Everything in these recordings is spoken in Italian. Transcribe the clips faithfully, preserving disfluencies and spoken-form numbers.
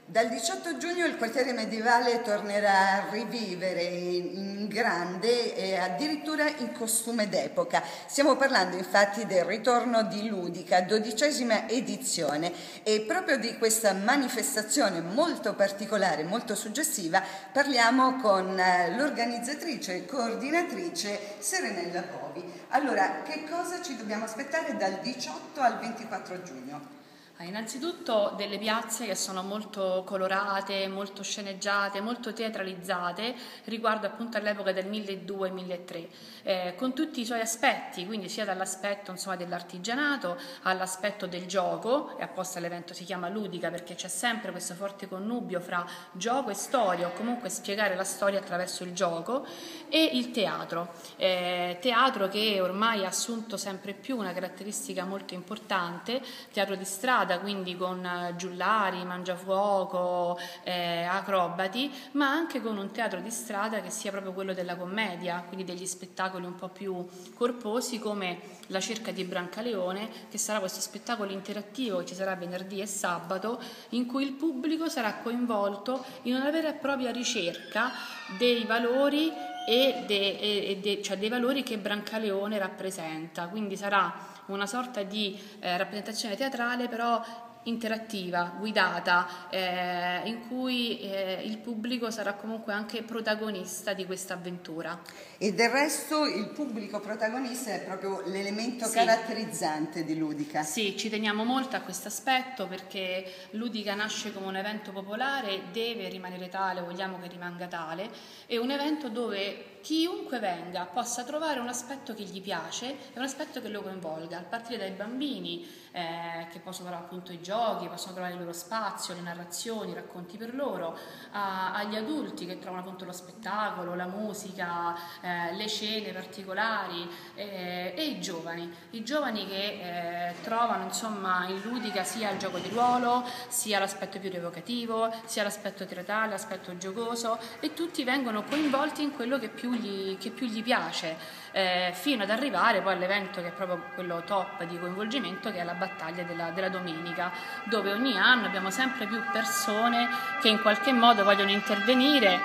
Dal diciotto giugno il quartiere medievale tornerà a rivivere in grande e addirittura in costume d'epoca. Stiamo parlando infatti del ritorno di Ludica, dodicesima edizione, e proprio di questa manifestazione molto particolare, molto suggestiva, parliamo con l'organizzatrice e coordinatrice Serenella Bovi. Allora, che cosa ci dobbiamo aspettare dal diciotto al ventiquattro giugno? Innanzitutto delle piazze che sono molto colorate, molto sceneggiate, molto teatralizzate riguardo appunto all'epoca del milleduecento milletrecento, eh, con tutti i suoi aspetti, quindi sia dall'aspetto insomma dell'artigianato all'aspetto del gioco, e apposta l'evento si chiama Ludica perché c'è sempre questo forte connubio fra gioco e storia, o comunque spiegare la storia attraverso il gioco, e il teatro, eh, teatro che ormai ha assunto sempre più una caratteristica molto importante, teatro di strada, quindi con giullari, mangiafuoco, eh, acrobati, ma anche con un teatro di strada che sia proprio quello della commedia, quindi degli spettacoli un po' più corposi come La cerca di Brancaleone, che sarà questo spettacolo interattivo che ci sarà venerdì e sabato, in cui il pubblico sarà coinvolto in una vera e propria ricerca dei valori e, de, e de, cioè dei valori che Brancaleone rappresenta, quindi sarà una sorta di eh, rappresentazione teatrale però interattiva, guidata, eh, in cui eh, il pubblico sarà comunque anche protagonista di questa avventura. E del resto il pubblico protagonista è proprio l'elemento sì. caratterizzante di Ludica. Sì, ci teniamo molto a questo aspetto perché Ludica nasce come un evento popolare, deve rimanere tale, vogliamo che rimanga tale, è un evento dove chiunque venga possa trovare un aspetto che gli piace e un aspetto che lo coinvolga, a partire dai bambini eh, che possono trovare appunto i giochi, possono trovare il loro spazio, le narrazioni, i racconti per loro, a, agli adulti che trovano appunto lo spettacolo, la musica, eh, le scene particolari eh, e i giovani, i giovani che eh, trovano insomma in Ludica sia il gioco di ruolo, sia l'aspetto più rievocativo, sia l'aspetto teatrale, l'aspetto giocoso, e tutti vengono coinvolti in quello che più gli, che più gli piace, eh, fino ad arrivare poi all'evento che è proprio quello top di coinvolgimento, che è la battaglia della, della domenica, dove ogni anno abbiamo sempre più persone che in qualche modo vogliono intervenire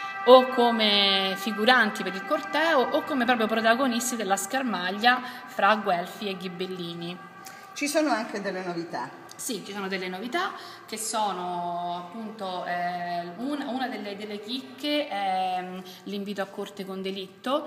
o come figuranti per il corteo o come proprio protagonisti della schermaglia fra Guelfi e Ghibellini. Ci sono anche delle novità. Sì, ci sono delle novità che sono appunto eh, una, una delle, delle chicche è l'invito a corte con delitto,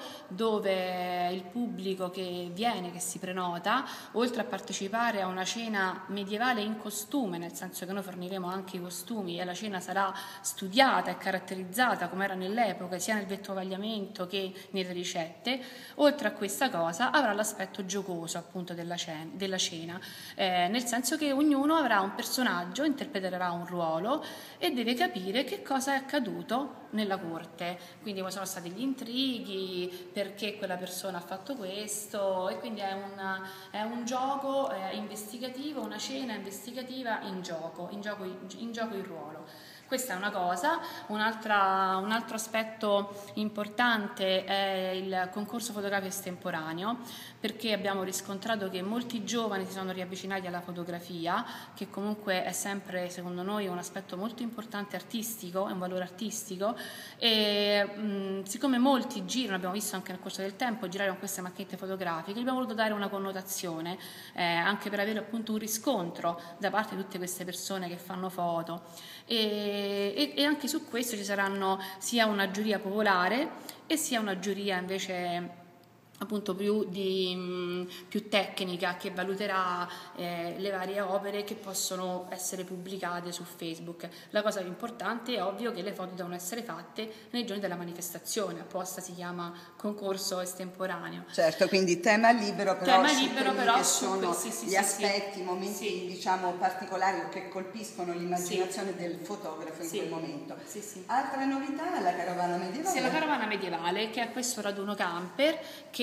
dove il pubblico che viene, che si prenota, oltre a partecipare a una cena medievale in costume, nel senso che noi forniremo anche i costumi e la cena sarà studiata e caratterizzata come era nell'epoca, sia nel vettovagliamento che nelle ricette, oltre a questa cosa avrà l'aspetto giocoso appunto della cena, della cena eh, nel senso che ognuno Uno avrà un personaggio, interpreterà un ruolo e deve capire che cosa è accaduto nella corte, quindi quali sono stati gli intrighi, perché quella persona ha fatto questo, e quindi è, una, è un gioco eh, investigativo, una cena investigativa in gioco, in gioco, in gioco il ruolo. Questa è una cosa. Un'altra, un altro aspetto importante è il concorso fotografico estemporaneo, perché abbiamo riscontrato che molti giovani si sono riavvicinati alla fotografia, che comunque è sempre, secondo noi, un aspetto molto importante artistico, è un valore artistico, e mh, siccome molti girano, abbiamo visto anche nel corso del tempo, girare con queste macchinette fotografiche, abbiamo voluto dare una connotazione, eh, anche per avere appunto un riscontro da parte di tutte queste persone che fanno foto. E E, e anche su questo ci saranno sia una giuria popolare e sia una giuria invece appunto più, di, più tecnica, che valuterà eh, le varie opere che possono essere pubblicate su Facebook. La cosa più importante è ovvio che le foto devono essere fatte nei giorni della manifestazione, apposta si chiama concorso estemporaneo. Certo, quindi tema libero, però tema su libero, quelli però che su sono sì, sì, gli sì, aspetti, sì. i momenti sì. diciamo particolari o che colpiscono l'immaginazione sì. del fotografo in sì. quel momento. Sì, sì. Altra novità, la carovana medievale. Sì, la carovana medievale, che è questo raduno camper che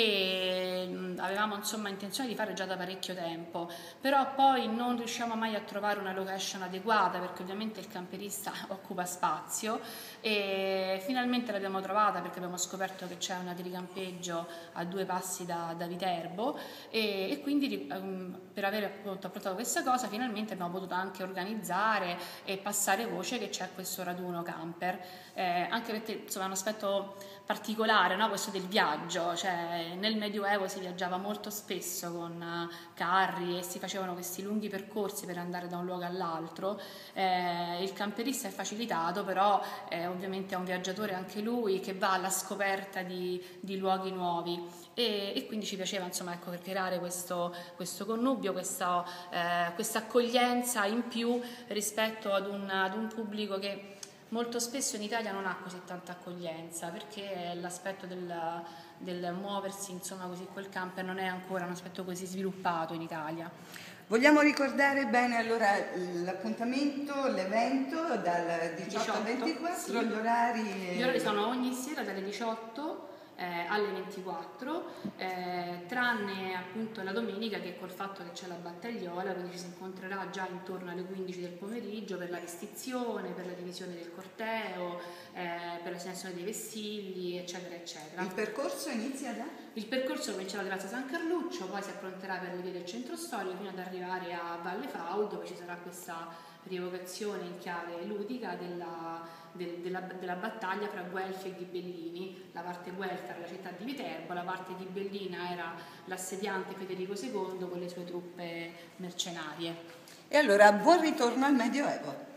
che mh, avevamo insomma intenzione di fare già da parecchio tempo, però poi non riusciamo mai a trovare una location adeguata, perché ovviamente il camperista occupa spazio, e finalmente l'abbiamo trovata perché abbiamo scoperto che c'è una di ricampeggio a due passi da, da Viterbo, e, e quindi um, per aver appunto affrontato questa cosa finalmente abbiamo potuto anche organizzare e passare voce che c'è questo raduno camper, eh, anche perché insomma è un aspetto particolare, no? Questo del viaggio, cioè nel Medioevo si viaggiava molto spesso con uh, carri e si facevano questi lunghi percorsi per andare da un luogo all'altro, eh, il camperista è facilitato, però eh, ovviamente è un viaggiatore anche lui che va alla scoperta di, di luoghi nuovi, e, e quindi ci piaceva insomma ecco, per creare questo, questo connubio, questa eh, accoglienza in più rispetto ad un, ad un pubblico che molto spesso in Italia non ha così tanta accoglienza, perché l'aspetto del, del muoversi insomma così col camper non è ancora un aspetto così sviluppato in Italia. Vogliamo ricordare bene allora l'appuntamento, l'evento dal diciotto al ventiquattro, sì. Gli orari? Gli orari sono ogni sera dalle diciotto eh, alle ventiquattro, eh, tranne appunto la domenica, che col fatto che c'è la battagliola, quindi ci si incontrerà già intorno alle quindici del pomeriggio per la vestizione, per la divisione del corteo, eh, per la segnazione dei vessilli, eccetera eccetera. Il percorso inizia da? Il percorso comincerà da Piazza San Carluccio, poi si affronterà per le vie del centro storico fino ad arrivare a Valle Fau, dove ci sarà questa rievocazione in chiave ludica della, del, della, della battaglia fra Guelfi e Ghibellini. La parte Guelfa era la città di Viterbo, la parte ghibellina era l'assediante Federico secondo con le sue truppe mercenarie. E allora buon ritorno al Medioevo.